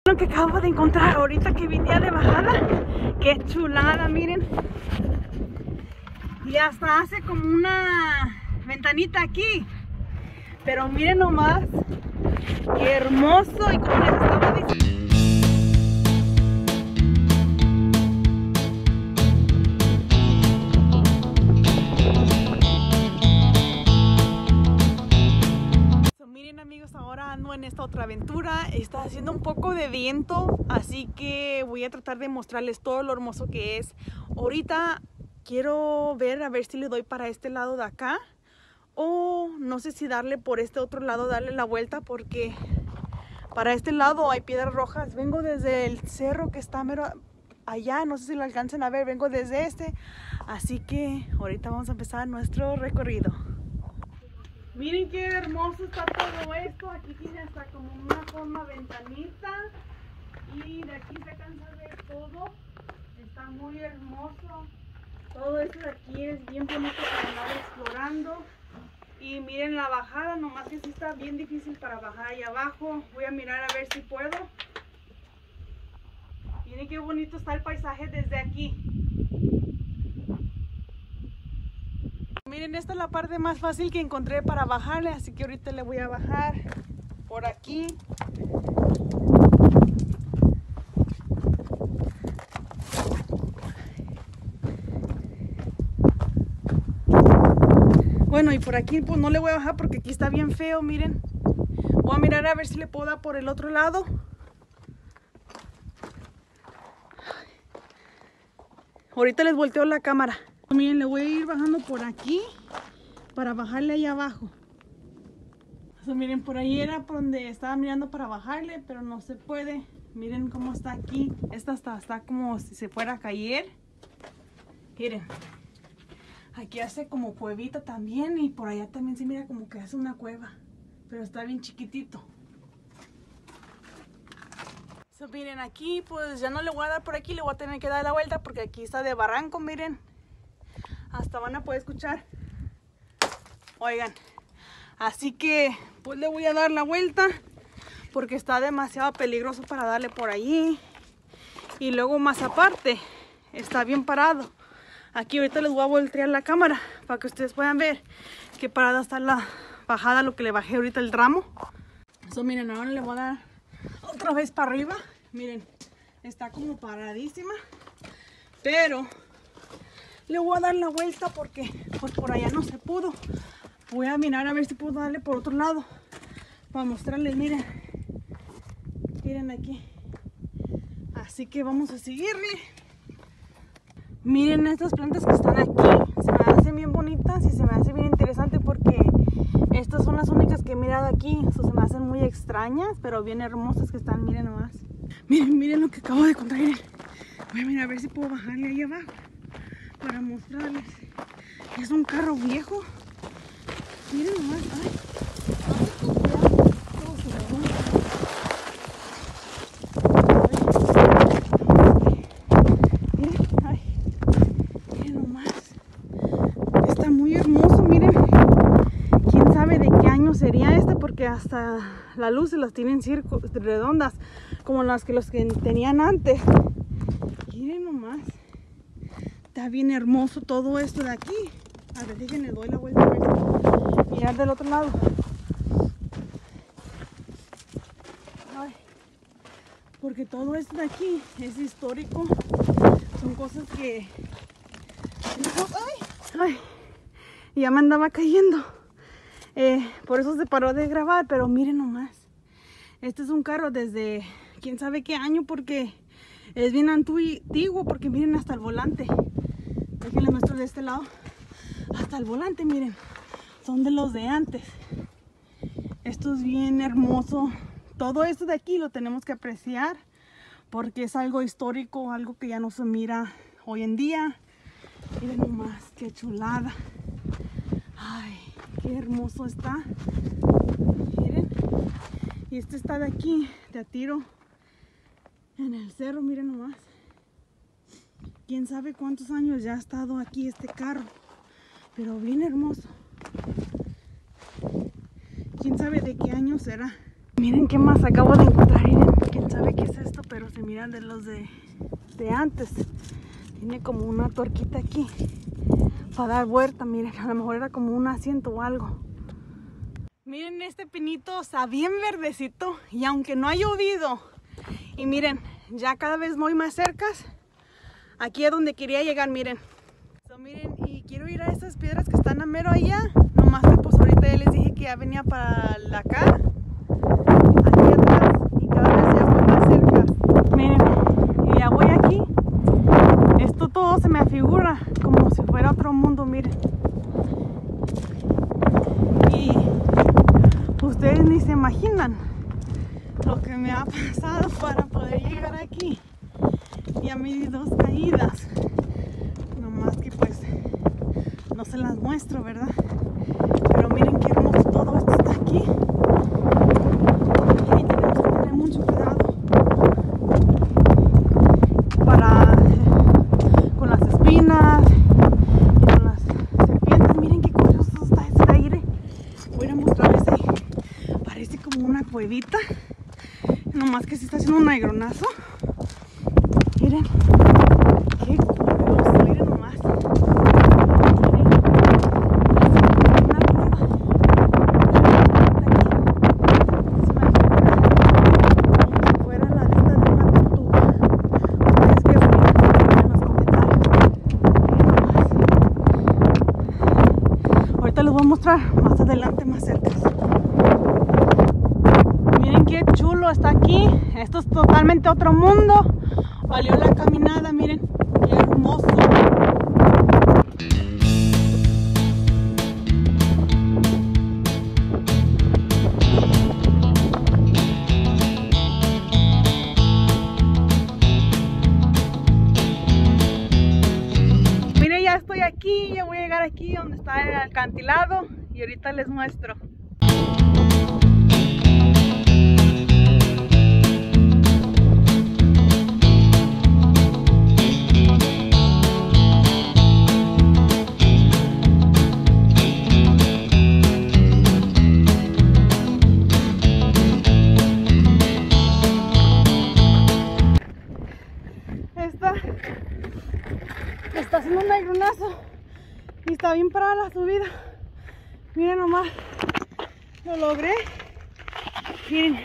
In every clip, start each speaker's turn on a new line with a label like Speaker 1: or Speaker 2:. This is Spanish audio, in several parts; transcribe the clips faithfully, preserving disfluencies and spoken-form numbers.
Speaker 1: Lo que acabo de encontrar ahorita que vine de bajada, qué chulada, miren. Y hasta hace como una ventanita aquí, pero miren nomás qué hermoso. Y como les estaba diciendo, ahora ando en esta otra aventura. Está haciendo un poco de viento, así que voy a tratar de mostrarles todo lo hermoso que es. Ahorita quiero ver a ver si le doy para este lado de acá, o no sé si darle por este otro lado, darle la vuelta, porque para este lado hay piedras rojas. Vengo desde el cerro que está mero allá, no sé si lo alcancen a ver, vengo desde este, así que ahorita vamos a empezar nuestro recorrido. Miren qué hermoso está todo esto. Aquí tiene hasta como una forma ventanita. Y de aquí se alcanza a ver todo. Está muy hermoso. Todo esto de aquí es bien bonito para andar explorando. Y miren la bajada, nomás que sí está bien difícil para bajar ahí abajo. Voy a mirar a ver si puedo. Miren qué bonito está el paisaje desde aquí. Miren, esta es la parte más fácil que encontré para bajarle, así que ahorita le voy a bajar por aquí. Bueno, y por aquí pues no le voy a bajar porque aquí está bien feo, miren. Voy a mirar a ver si le puedo dar por el otro lado. Ahorita les volteo la cámara. Miren, le voy a ir bajando por aquí para bajarle ahí abajo. O sea, miren, por ahí era por donde estaba mirando para bajarle, pero no se puede. Miren cómo está aquí. Esta está, está como si se fuera a caer. Miren. Aquí hace como cuevita también, y por allá también se mira como que hace una cueva. Pero está bien chiquitito. So, miren, aquí pues ya no le voy a dar por aquí, le voy a tener que dar la vuelta porque aquí está de barranco, miren. Hasta van a poder escuchar. Oigan, así que pues le voy a dar la vuelta porque está demasiado peligroso para darle por allí. Y luego más aparte está bien parado. Aquí ahorita les voy a voltear la cámara para que ustedes puedan ver qué parada está la bajada, lo que le bajé ahorita el tramo. Eso, miren, ahora le voy a dar otra vez para arriba. Miren, está como paradísima, pero le voy a dar la vuelta porque pues por allá no se pudo. Voy a mirar a ver si puedo darle por otro lado para mostrarles. Miren, miren aquí. Así que vamos a seguirle. Miren estas plantas que están aquí. Se me hacen bien bonitas y se me hace bien interesante porque estas son las únicas que he mirado aquí. Eso se me hacen muy extrañas, pero bien hermosas que están. Miren nomás. Miren, miren lo que acabo de encontrar. Voy a mirar a ver si puedo bajarle ahí abajo para mostrarles. Es un carro viejo. Miren nomás. Ay, ay, cuidado. Todo se levanta. Miren, ay, miren nomás. Está muy hermoso, miren. Quién sabe de qué año sería este, porque hasta la luz se las tienen circos redondas, como las que los que tenían antes. Miren nomás. Está bien hermoso todo esto de aquí. A ver, déjenme, doy la vuelta a ver. Mirar del otro lado. Ay, porque todo esto de aquí es histórico. Son cosas que... Ay, ay, ya me andaba cayendo. Eh, por eso se paró de grabar, pero miren nomás. Este es un carro desde quién sabe qué año, porque es bien antiguo, porque miren hasta el volante. Déjenles muestro de este lado. Hasta el volante, miren. Son de los de antes. Esto es bien hermoso. Todo esto de aquí lo tenemos que apreciar porque es algo histórico, algo que ya no se mira hoy en día. Miren nomás, qué chulada. Ay, qué hermoso está. Miren. Y este está de aquí, de a tiro, en el cerro, miren nomás. Quién sabe cuántos años ya ha estado aquí este carro, pero bien hermoso. Quién sabe de qué año será. Miren qué más acabo de encontrar. Miren, quién sabe qué es eso. era de los de, de antes. Tiene como una tuerquita aquí para dar vuelta, miren, a lo mejor era como un asiento o algo. Miren, este pinito está bien verdecito y aunque no ha llovido, y miren, ya cada vez voy más cerca, aquí es donde quería llegar, miren. So, miren, y quiero ir a estas piedras que están a mero allá, nomás que pues ahorita ya les dije que ya venía para la acá, aquí atrás, y cada vez ya estoy más cerca. Miren, y ya voy aquí, esto todo se me afigura como si fuera otro mundo, miren. Y ustedes ni se imaginan lo que me ha pasado para poder llegar aquí. Y a mis dos caídas. No más que pues no se las muestro, ¿verdad? Pero miren qué hermoso todo esto está aquí. Y tenemos que tener mucho cuidado para con las espinas y con las serpientes. Miren qué curioso está este aire. Voy a mostrarles ahí. Parece como una cuevita. Nomás que se está haciendo un agronazo. Miren. Qué curioso. Miren nomás. Miren. Una cueva. Se me figura como si fuera la vista de una tortuga. Ustedes qué opinan en los comentarios. Miren nomás. Ahorita les voy a mostrar más adelante, más cerca. Miren qué chulo está aquí. Esto es totalmente otro mundo. Valió la caminada, miren. Qué hermoso. Miren, ya estoy aquí. Ya voy a llegar aquí donde está el acantilado. Y ahorita les muestro. Está, está haciendo un agronazo y está bien parada la subida. Miren nomás, lo logré. Miren,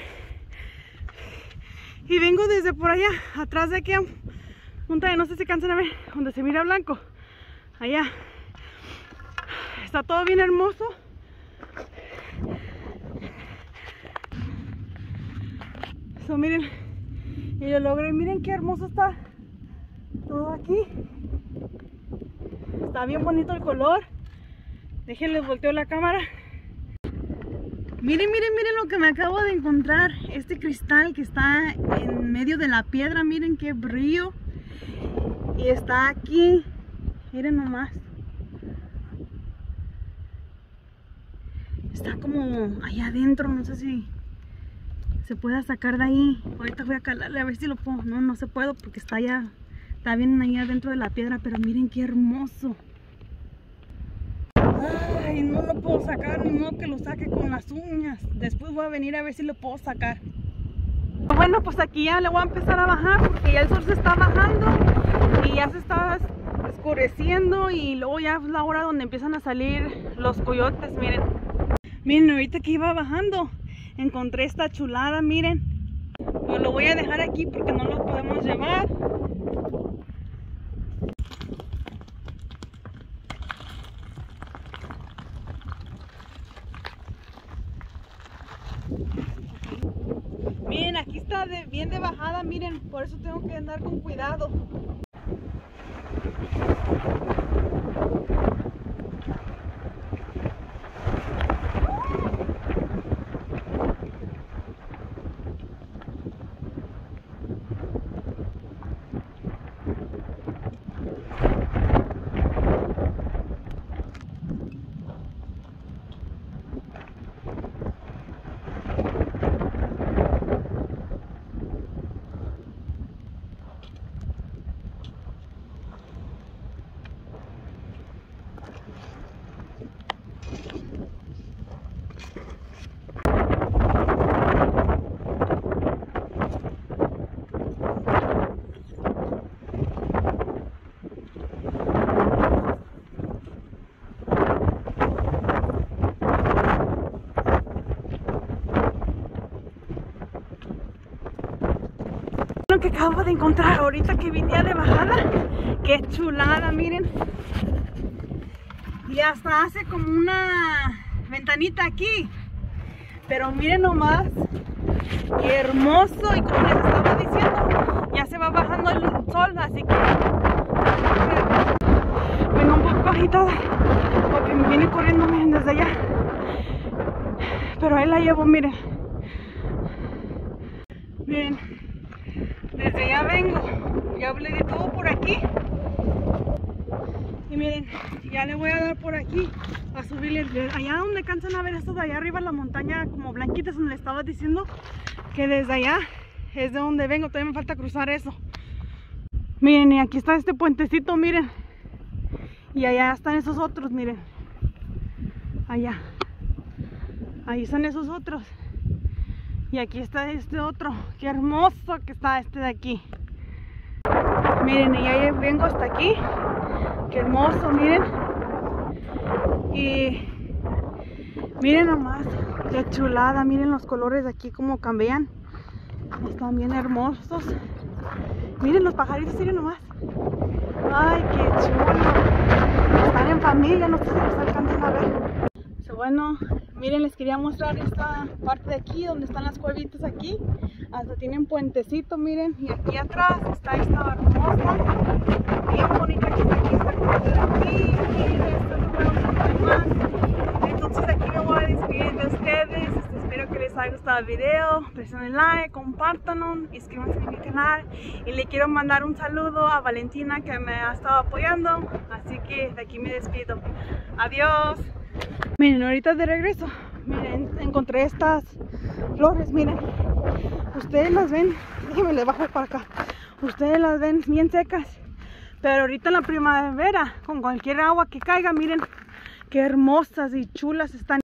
Speaker 1: y vengo desde por allá, atrás de aquí, montaña, no sé si cansan a ver, donde se mira blanco. Allá está todo bien hermoso. So, miren, y lo logré. Miren qué hermoso está todo aquí. Está bien bonito el color. Déjenles volteo la cámara. Miren, miren, miren lo que me acabo de encontrar. Este cristal que está en medio de la piedra. Miren qué brillo. Y está aquí. Miren nomás. Está como allá adentro. No sé si se pueda sacar de ahí. Ahorita voy a calarle a ver si lo puedo. No, no se puedo porque está allá. Está bien ahí adentro de la piedra. Pero miren qué hermoso. Ay, no lo puedo sacar, ni modo que lo saque con las uñas. Después voy a venir a ver si lo puedo sacar. Bueno, pues aquí ya le voy a empezar a bajar porque ya el sol se está bajando y ya se está oscureciendo y luego ya es la hora donde empiezan a salir los coyotes, miren. Miren, ahorita que iba bajando encontré esta chulada, miren. Pero lo voy a dejar aquí porque no lo podemos llevar. Miren, aquí está de, bien de bajada, miren, por eso tengo que andar con cuidado. que acabo de encontrar ahorita que vine de bajada. Qué chulada, miren. Y hasta hace como una ventanita aquí. Pero miren nomás, qué hermoso. Y como les estaba diciendo, ya se va bajando el sol, así que vengo un poco agitada porque me viene corriendo, miren, desde allá. Pero ahí la llevo, miren. Miren, desde allá vengo. Ya hablé de todo por aquí. Y miren, ya le voy a dar por aquí a subirle. Allá donde alcanzan a ver esto de allá arriba, la montaña como blanquitas, donde le estaba diciendo que desde allá es de donde vengo. Todavía me falta cruzar eso. Miren, y aquí está este puentecito, miren. Y allá están esos otros, miren. Allá. Ahí están esos otros. Y aquí está este otro. Qué hermoso que está este de aquí. Miren, y ya vengo hasta aquí. Qué hermoso, miren. Y miren nomás, qué chulada. Miren los colores de aquí como cambian. Están bien hermosos. Miren los pajaritos, miren nomás. Ay, qué chulo. Están en familia, no sé si los alcanzan a ver. So, bueno, miren, les quería mostrar esta parte de aquí, donde están las cuevitas aquí. Hasta tienen puentecito, miren. Y aquí atrás está esta hermosa, bien bonita que está aquí, esta cueva de aquí. Miren, esto es bueno, más. Entonces aquí me voy a despedir de ustedes. Espero que les haya gustado el video. Presionen like, compártanlo, inscríbanse en mi canal. Y le quiero mandar un saludo a Valentina, que me ha estado apoyando. Así que de aquí me despido. Adiós. Miren, ahorita de regreso, miren, encontré estas flores, miren. Ustedes las ven, déjenme les bajo para acá. Ustedes las ven bien secas, pero ahorita en la primavera, con cualquier agua que caiga, miren qué hermosas y chulas están.